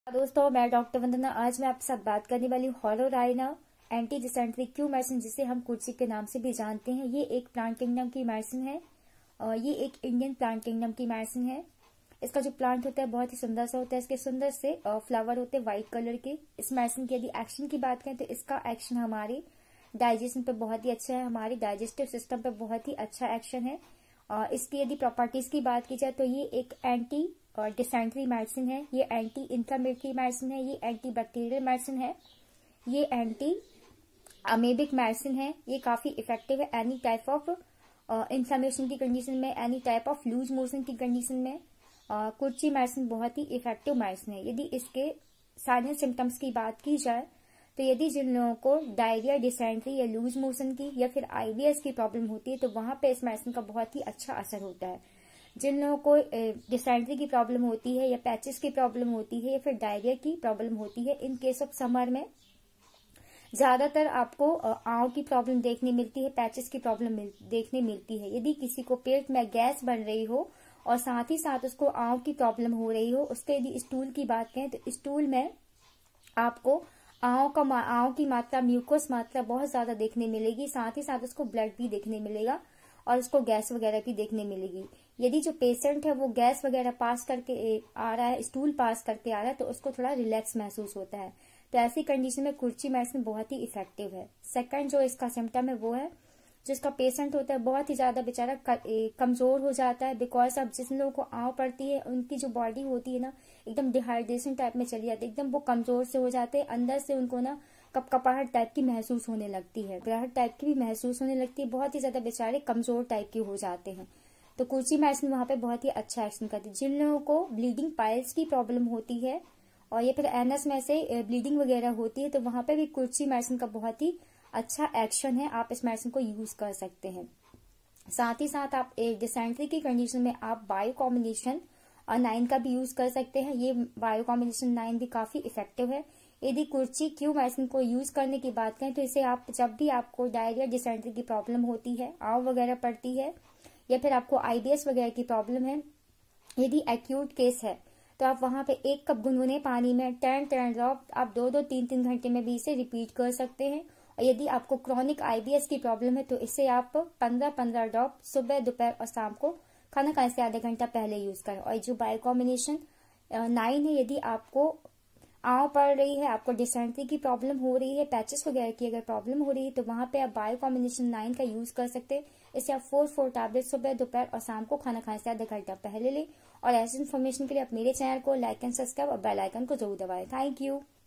दोस्तों, मैं डॉक्टर वंदना। आज मैं आपके साथ बात करने वाली हूँ Holarrhena anti dysentery Q medicine, जिसे हम कुर्सी के नाम से भी जानते हैं। ये एक प्लांट किंगडम की मेडिसिन है और ये एक इंडियन प्लांट किंगडम की मेडिसिन है। इसका जो प्लांट होता है बहुत ही सुंदर सा होता है। इसके सुंदर से फ्लावर होते हैं व्हाइट कलर के। इस मेडिसिन की यदि एक्शन की बात करें तो इसका एक्शन हमारे डाइजेशन पे बहुत ही अच्छा है, हमारे डाइजेस्टिव सिस्टम पे बहुत ही अच्छा एक्शन है। इसकी यदि प्रॉपर्टीज की बात की जाए तो ये एक एंटी डिसेंट्री मेडिसिन है, ये एंटी इंफ्लेमेटरी मेडिसिन है, ये एंटी बैक्टीरियल मेडिसिन है, ये एंटी अमेबिक मेडिसिन है। ये काफी इफेक्टिव है एनी टाइप ऑफ इंफ्लेमेशन की कंडीशन में, any type of loose motion की कंडीशन में। कुर्ची मेडिसिन बहुत ही इफेक्टिव मेडिसिन है। यदि इसके साइलेंट सिम्टम्स की बात की जाए तो यदि जिन लोगों को डायरिया, डिसेंट्री या लूज मोशन की या फिर आईबीएस की प्रॉब्लम होती है तो वहां पे इस मेडिसिन का बहुत ही अच्छा असर होता है। जिन लोगों को डिसेंट्री की प्रॉब्लम होती है या पैचेस की प्रॉब्लम होती है या फिर डायरिया की प्रॉब्लम होती है, इन केस ऑफ समर में ज्यादातर आपको आंव की प्रॉब्लम देखने मिलती है, पैचेस की प्रॉब्लम देखने मिलती है। यदि किसी को पेट में गैस बन रही हो और साथ ही साथ उसको आंव की प्रॉब्लम हो रही हो, उसके यदि स्टूल की बात करें तो स्टूल में आपको आंव की मात्रा, म्यूकोस मात्रा बहुत ज्यादा देखने मिलेगी। साथ ही साथ उसको ब्लड भी देखने मिलेगा और उसको गैस वगैरह भी देखने मिलेगी। यदि जो पेशेंट है वो गैस वगैरह पास करके आ रहा है, स्टूल पास करके आ रहा है, तो उसको थोड़ा रिलैक्स महसूस होता है। तो ऐसी कंडीशन में कुर्ची मेडिसिन बहुत ही इफेक्टिव है। सेकंड जो इसका सिम्टम है वो है, जिसका पेशेंट होता है बहुत ही ज्यादा बेचारा कमजोर हो जाता है। बिकॉज अब जिन लोगों को आंव पड़ती है उनकी जो बॉडी होती है ना, एकदम डिहाइड्रेशन टाइप में चली जाती है, एकदम वो कमजोर से हो जाते हैं। अंदर से उनको ना कपकपाहट टाइप की महसूस होने लगती है, घबराहट टाइप की भी महसूस होने लगती है। बहुत ही ज्यादा बेचारे कमजोर टाइप के हो जाते हैं। तो कुर्ची मेडिसिन वहां पे बहुत ही अच्छा एक्शन करती है। जिन लोगों को ब्लीडिंग पाइल्स की प्रॉब्लम होती है और या फिर एनएस में से ब्लीडिंग वगैरह होती है तो वहां पे भी कुर्ची मेडिसिन का बहुत ही अच्छा एक्शन है। आप इस मेडिसिन को यूज कर सकते हैं। साथ ही साथ आप एक डिसेंट्री की कंडीशन में आप बायो कॉम्बिनेशन और 9 का भी यूज कर सकते हैं। ये बायो कॉम्बिनेशन 9 भी काफी इफेक्टिव है। यदि कुर्ची क्यू मेडिसिन को यूज करने की बात करें तो इसे आप जब भी आपको डायरिया, डिसेंट्री की प्रॉब्लम होती है, आंव वगैरह पड़ती है या फिर आपको आईबीएस वगैरह की प्रॉब्लम है, यदि एक्यूट केस है तो आप वहां पे 1 कप गुनगुने पानी में 10 ड्रॉप आप 2-2, 3-3 घंटे में भी इसे रिपीट कर सकते हैं। और यदि आपको क्रॉनिक आईबीएस की प्रॉब्लम है तो इसे आप 15-15 ड्रॉप सुबह, दोपहर और शाम को खाना खाने से आधा घंटा पहले यूज करें। और जो बायो कॉम्बिनेशन 9 है, यदि आपको आंव पड़ रही है, आपको डिसेंट्री की प्रॉब्लम हो रही है, पैचेस वगैरह की अगर प्रॉब्लम हो रही है तो वहां पे आप बायो कॉम्बिनेशन 9 का यूज कर सकते हैं। इसे आप 4 टैबलेट सुबह, दोपहर और शाम को खाना खाने से आधा घंटा पहले लें। और ऐसी इन्फॉर्मेशन के लिए आप मेरे चैनल को लाइक एंड सब्सक्राइब और बेल आइकन को जरूर दबाएं। Thank you.